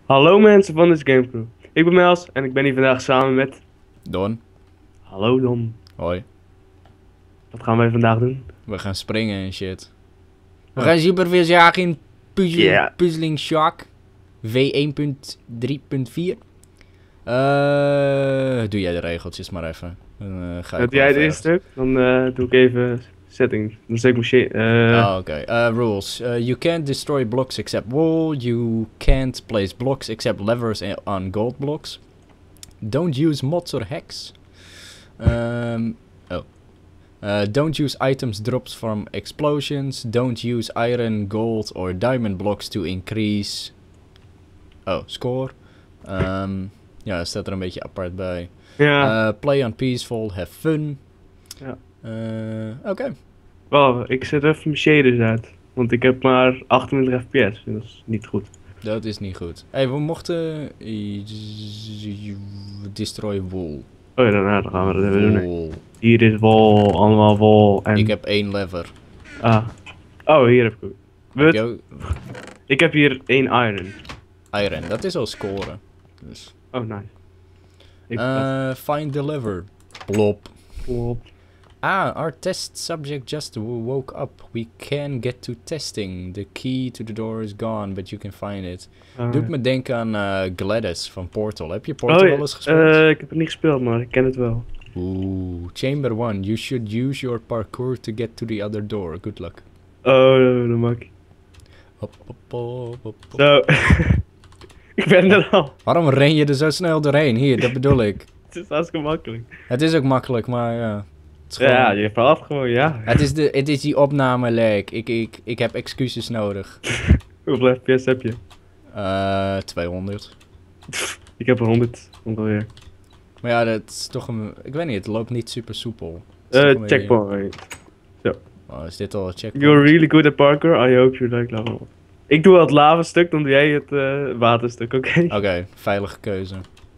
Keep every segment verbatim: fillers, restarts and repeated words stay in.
Hallo mensen van deze Gamecrew. Ik ben Mels en ik ben hier vandaag samen met... Don, Hallo Don. hoi. Wat gaan wij vandaag doen? We gaan springen en shit. We Oh. gaan supervis jagen in puzzel, Yeah. Puzzling Shark V één punt drie punt vier. Eh, doe jij de regeltjes maar even. Dan uh, ga ik Heb wel jij het even eerste stuk? Dan eh, doe ik even settings. Dan zet ik mijn shit. eh, Oh, oké. Uh, rules. Uh, you can't destroy blocks except wall. You can't place blocks except levers a- on gold blocks. Don't use mods or hacks. Um, oh. Uh, don't use items drops from explosions. Don't use iron, gold or diamond blocks to increase... Oh, score. Um, ja, dat staat er een beetje apart bij. ja. Uh, play on peaceful, have fun. Ja. Uh, Oké. Wow, ik zet even mijn shaders uit. Want ik heb maar achtentwintig F P S. Dat is niet goed. Dat is niet goed. Hey, we mochten... i- Destroy wool. Oh ja, daarna dan gaan we dat even doen. Wool. Hier is wol, allemaal wol en... Ik heb één lever. Ah. Oh, hier heb ik ook. Heb Wat? je ook? Ik heb hier één iron. Iron, dat is al scoren. Dus. Oh, nice. Ik Uh, find the lever. Plop. Plop. Ah, our test subject just w- woke up. We can get to testing. The key to the door is gone, but you can find it. Ah, Doet ja. me denken aan uh, Gladys van Portal. Heb je Portal Oh, ja, wel eens gespeeld? eh, ik heb het niet gespeeld, maar ik ken het wel. Oeh, Chamber one. You should use your parkour to get to the other door. Good luck. Oh, dat maak ik. Hop, hop, hop, hop, hop. Zo. Ik ben er al. Waarom ren je er zo snel doorheen? Hier, dat bedoel ik. Het is hartstikke makkelijk. Het is ook makkelijk, maar ja. Het is gewoon- Ja, je verhaalt gewoon, ja. Het is, de, het is die opname lag. Ik, ik, ik heb excuses nodig. Hoeveel F P S heb je? Eh, tweehonderd. Ik heb er honderd ongeveer. Maar ja, dat is toch een... Ik weet niet, het loopt niet super soepel. Het is Eh, toch een beetje- checkpoint. Oh, is dit al een checkpoint? You're really good at parkour. I hope you like lava. Ik doe wel het lava stuk, dan doe jij het eh, waterstuk, oké? Oké, veilige keuze.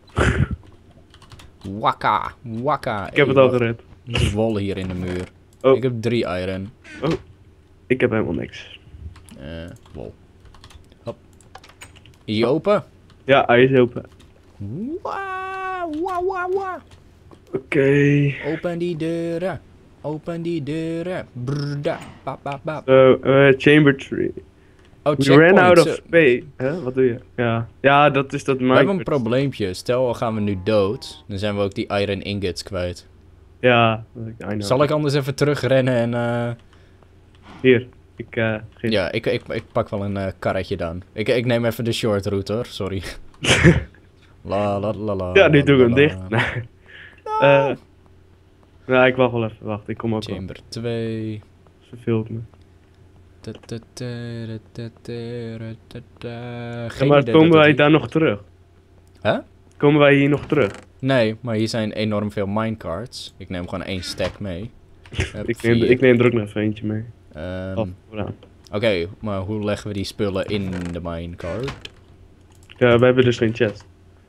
Wakka, wakka. Ik heb het al gered. Er is wol hier in de muur. Oh. Ik heb drie iron. Ik heb helemaal niks. Eh, wol. Hop. Is je open? Ja, hij is open. Wauw, wauw, wauw, wauw. Oké. Open die deuren. Open die deuren. Brrda. Bap, bap, bap. Zo, eh, chamber tree. Oh, We checkpoint. ran out of Zo- space. Hè? Wat doe je? Ja. Ja, dat is dat We hebben een Minecraft. probleempje. Stel, al gaan we nu dood. Dan zijn we ook die iron ingots kwijt. Ja, I know. Zal ik anders even terugrennen en... eh, Hier. Ik, eh, geef- Ja, ik, ik, ik pak wel een eh, karretje dan. Ik, ik neem even de short route hoor, sorry. La la la la. Ja, nu doe ik hem la, dicht. la. Nee. Eh, nou, ik wacht wel even. Wacht, ik kom ook wel. Chamber twee. Verveelt me. Ta, ta, ta, ra, ta, ta, ra, ta, ta. Ja, Geen maar idee komen dat het wij hier- daar nog terug? Huh? Komen wij hier nog terug? Nee, maar hier zijn enorm veel minecarts. Ik neem gewoon één stack mee. Hup, Ik neem, vier. ik neem er ook nog even eentje mee. Ehm, Oh, vooraan. Oké, maar hoe leggen we die spullen in de minecart? Ja, we hebben dus geen chest.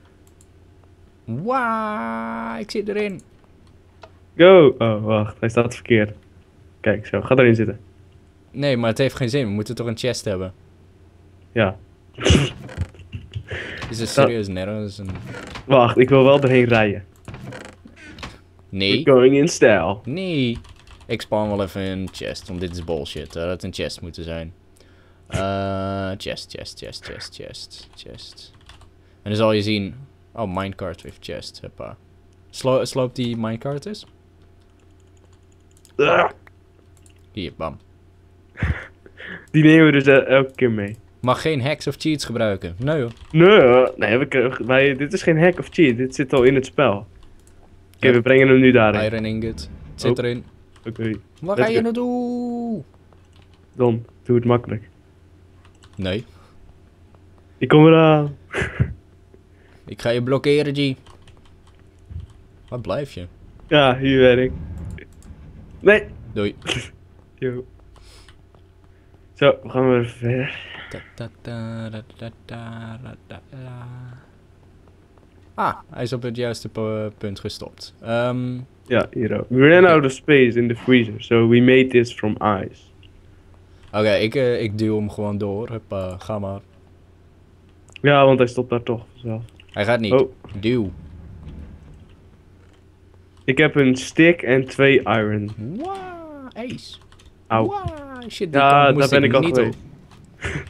Wauw, ik zit erin. Go! Oh, wacht. Hij staat verkeerd. Kijk, zo. Ga erin zitten. Nee, maar het heeft geen zin. We moeten toch een chest hebben. Ja. Is het serieus nergens een... Wacht, ik wil wel erheen rijden. Nee. We're going in style. Nee. Ik spawn wel even een chest, want dit is bullshit. Dat had een chest moeten zijn. Eh, chest, chest, chest, chest, chest, chest. En dan zal je zien... Oh, minecart with chest. Hoppa. Slo sloopt die minecart eens? Ah, Hier, bam. die nemen we dus eh, elke keer mee. Mag geen hacks of cheats gebruiken. Nee hoor. Nee, hoor. nee we, kunnen- wij, dit is geen hack of cheat. Dit zit al in het spel. Oké, Ja. we brengen hem nu daarin. Iron ingot. Het zit Oh. erin. Oké, Waar Let's ga je go. naartoe? Don, doe het makkelijk. Nee. Ik kom eraan. Ik ga je blokkeren, G. Waar blijf je? Ja, hier ben ik. Nee. Doei. Yo. Zo, we gaan weer verder. Ta, ta, ta, ra, ta, ta, ra, ta, la. Ah, hij is op het juiste pu- punt gestopt. Ehm, Ja, hier ook. We ran out of space in the freezer, so we made this from ice. Oké, ik, eh, ik duw hem gewoon door. Huppa, ga maar. Ja, want hij stopt daar toch zelf. Hij gaat niet. Oh, Duw. ik heb een stick en twee iron. Wow, ace. Auw. Wow, shit, die Ja, kant daar moest ben ik al niet geweest. op.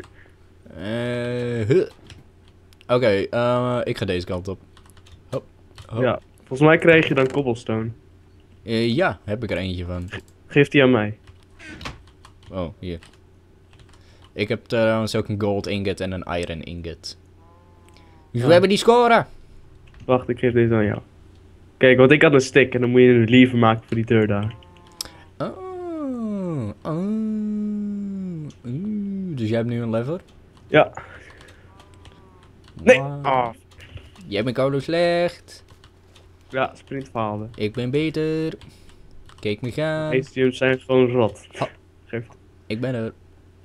Eh, huh. Oké, eh, ik ga deze kant op. Hop, hop. Ja, volgens mij krijg je dan cobblestone. Eh, ja, heb ik er eentje van. Geef die aan mij. Oh, hier. Ik heb trouwens ook een gold ingot en een iron ingot. Dus Ja. we hebben die scoren! Wacht, ik geef deze aan jou. Kijk, want ik had een stick en dan moet je een lever maken voor die deur daar. Oh, oh. Oeh, dus jij hebt nu een lever? Ja. Nee! Wow. Ah. Jij bent koude slecht. Ja, sprint faalde. Ik ben beter. Kijk me gaan. Deze teams zijn gewoon rot. Oh. Geef. Ik ben er.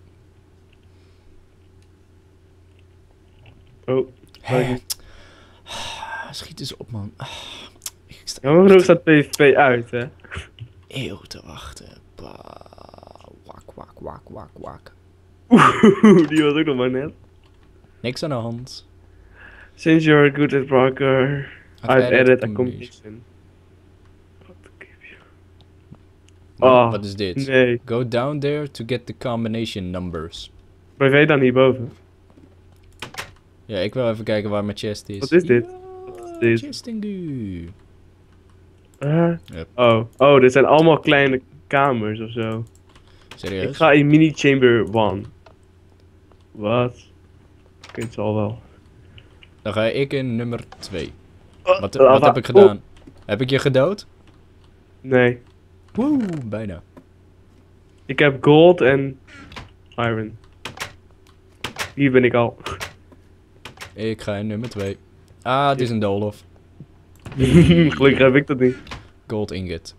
Oh. Hè? Schiet eens op, man. Ah, ik sta Jammer genoeg staat PvP uit, hè. eeuw te wachten. Bah. Wak, wak, wak, wak, wak. Oeh, die was ook nog maar net. Niks aan de hand. Since you're good at Broker, I've I've added added a combination. combination. What to give you? Oh, Oh, wat is dit? Nee. Go down there to get the combination numbers. Blijf jij dan hierboven? Ja, ik wil even kijken waar mijn chest is. Wat is dit? Ja, Wat is dit? Chestingu. Uh, Yep. Oh, oh, dit zijn allemaal kleine kamers of zo. Serieus? Ik ga in mini chamber one. Wat? Oké, het zal wel. Dan ga ik in nummer twee. Oh, Wat, lava. wat heb ik gedaan? Heb ik je gedood? Oh, nee, Woe, bijna. ik heb gold en iron. Hier ben ik al. Ik ga in nummer twee. Ah, het is een doolhof. Gelukkig heb ik dat niet. Gold ingot.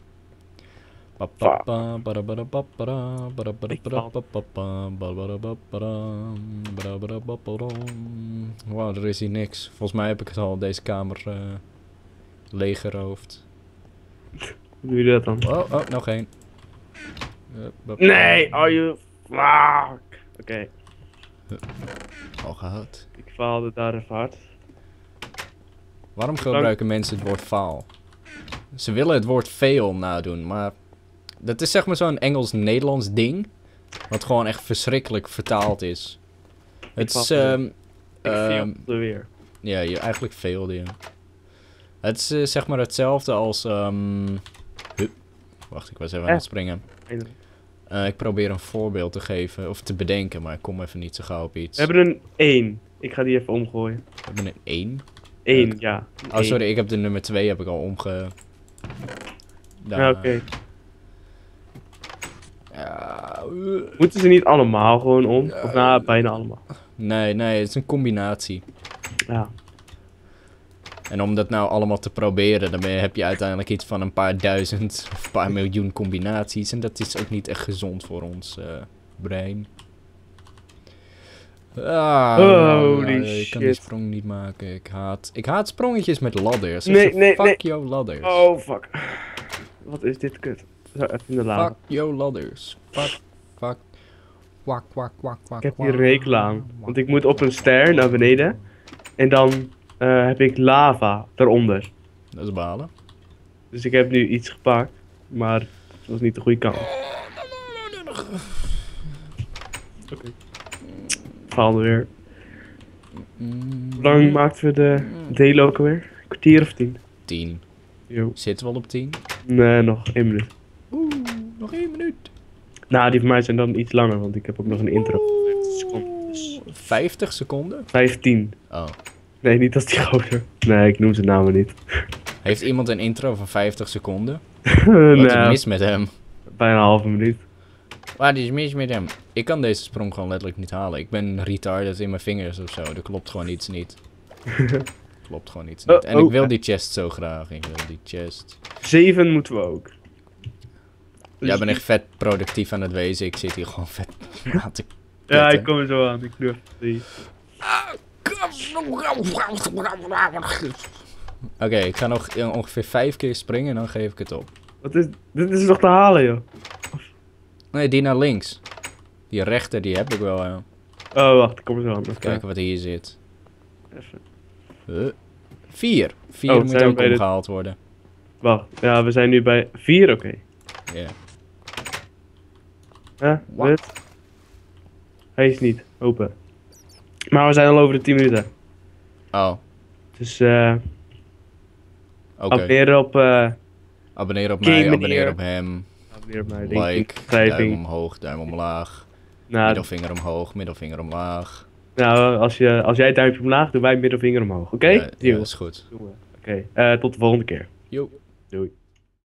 Wow, er is hier niks. Volgens mij heb ik het al deze kamer uh, leeggeroofd. Hoe doe je dat dan? Oh, oh, nog één. Nee, are you fuck. Oké, Al gehad. ik faalde daar even hard. Waarom gebruiken mensen het woord faal? Ze willen het woord fail nadoen, maar dat is zeg maar zo'n Engels-Nederlands ding. Wat gewoon echt verschrikkelijk vertaald is. Het is, faal. ehm Ik ehm, failde weer. ja, je eigenlijk failde je. Het is eh, zeg maar hetzelfde als, ehm hup. Wacht, ik was even aan Eh. het springen. Eindelijk. Eh, ik probeer een voorbeeld te geven, of te bedenken, maar ik kom even niet zo gauw op iets. We hebben een één. Ik ga die even omgooien. We hebben een één. één, Ja. ja. een Oh, één. sorry, ik heb de nummer twee heb ik al omge... Daar. Ja, oké. Ja, uh. Moeten ze niet allemaal gewoon om? Ja, Of nou, eh, bijna allemaal. Nee, nee, het is een combinatie. Ja. En om dat nou allemaal te proberen, dan ben je- heb je uiteindelijk iets van een paar duizend of een paar miljoen combinaties. En dat is ook niet echt gezond voor ons eh, brein. Ah, Holy nou, ik kan die shit. sprong niet maken. Ik haat, ik haat sprongetjes met ladders. Nee, Dus nee, fuck nee. your ladders. Oh, fuck. Wat is dit kut? Zo, even in de lava. Fuck your ladders. Fuck, fuck. Kwak, kwak, kwak, kwak. Ik heb kwak. hier een hekel aan. Want ik moet op een ster naar beneden. En dan eh, heb ik lava eronder. Dat is balen. Dus ik heb nu iets gepakt. Maar het was niet de goede kant. Oké. Faalde weer. Mm, Hoe lang maakten we de delen ook alweer? Een kwartier of tien? tien. Jo. Zitten we al op tien? Nee, nog één minuut. Oeh, nog één minuut. Nou, die van mij zijn dan iets langer, want ik heb ook nog een intro van vijftig seconden. Dus vijftig seconden? vijftien. Oh. Nee, niet als die groter. Nee, ik noem zijn namen niet. Heeft iemand een intro van vijftig seconden? Wat is nou, mis met hem? bijna een halve minuut. Wat is mis met hem? Ik kan deze sprong gewoon letterlijk niet halen. Ik ben retarded in mijn vingers of zo. Er klopt gewoon iets niet. Klopt gewoon iets niet. Oh, En ik oh. wil die chest zo graag. Ik wil die chest. Zeven moeten we ook. Dus Jij bent echt vet productief aan het wezen. Ik zit hier gewoon vet aan te Ja, kutten. ik kom er zo aan. Ik durf het niet. Oké, ik ga nog eh, ongeveer vijf keer springen en dan geef ik het op. Wat is... Dit is nog te halen, joh. Nee, die naar links. Die rechter, die heb ik wel. Ja. Oh, wacht. Ik kom er zo aan. Even kijken wat hier zit. even. Uh, vier. Vier Oh, moet zijn we ook bij de- omgehaald worden. Wacht, ja, we zijn nu bij vier, oké. Ja. Huh? Wat? Wat? Hij is niet open. Maar we zijn al over de tien minuten. Oh, Dus eh oké. abonneer op... eh Abonneer op Game mij, meneer. abonneer op hem. abonneer op mij, denk ik, in de Like, duim beschrijving. omhoog, duim omlaag. Nou, Middelvinger omhoog, middelvinger omlaag. nou als, je, als jij duimpje omlaag, doen wij middelvinger omhoog. Oké? Ja, ja, Deal. dat is goed. Doen we. Oké, eh, tot de volgende keer. Yo. Doei.